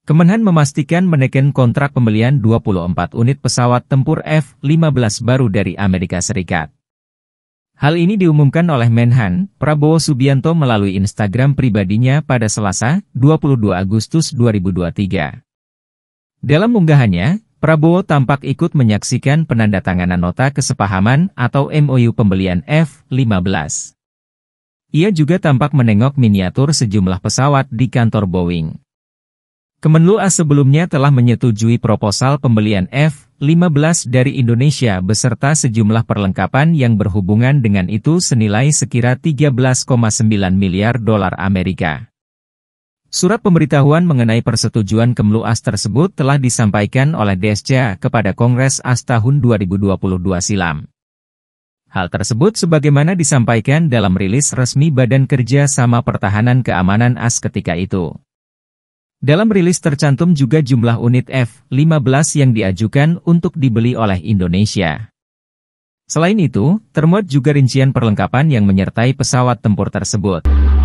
Kemenhan memastikan menekan kontrak pembelian 24 unit pesawat tempur F-15 baru dari Amerika Serikat. Hal ini diumumkan oleh Menhan, Prabowo Subianto melalui Instagram pribadinya pada Selasa, 22 Agustus 2023. Dalam unggahannya, Prabowo tampak ikut menyaksikan penandatanganan nota kesepahaman atau MOU pembelian F-15. Ia juga tampak menengok miniatur sejumlah pesawat di kantor Boeing. Kemenlu AS sebelumnya telah menyetujui proposal pembelian F-15 dari Indonesia beserta sejumlah perlengkapan yang berhubungan dengan itu senilai sekira 13,9 miliar dolar Amerika. Surat pemberitahuan mengenai persetujuan Kemenlu AS tersebut telah disampaikan oleh DSCA kepada Kongres AS tahun 2022 silam. Hal tersebut sebagaimana disampaikan dalam rilis resmi Badan Kerja Sama Pertahanan Keamanan AS ketika itu. Dalam rilis tercantum juga jumlah unit F-15 yang diajukan untuk dibeli oleh Indonesia. Selain itu, termuat juga rincian perlengkapan yang menyertai pesawat tempur tersebut.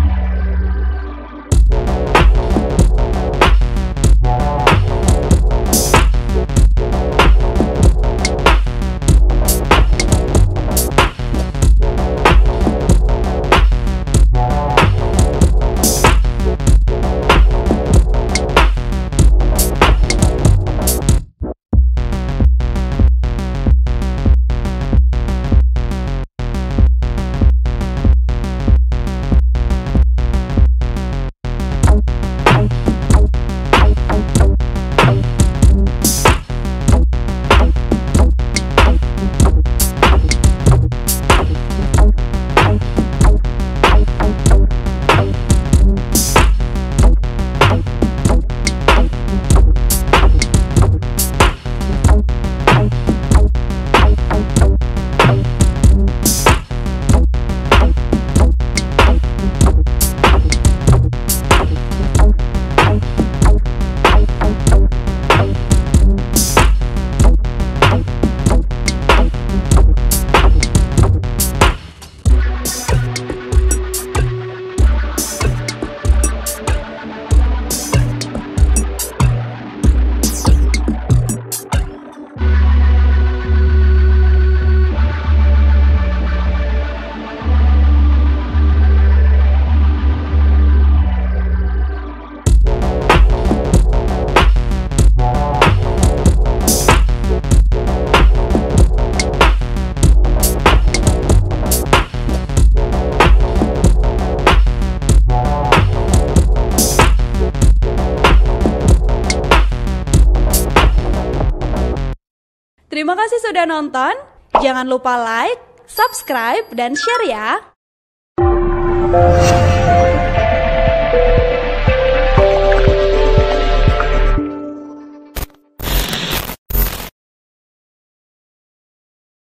Terima kasih sudah nonton, jangan lupa like, subscribe, dan share ya!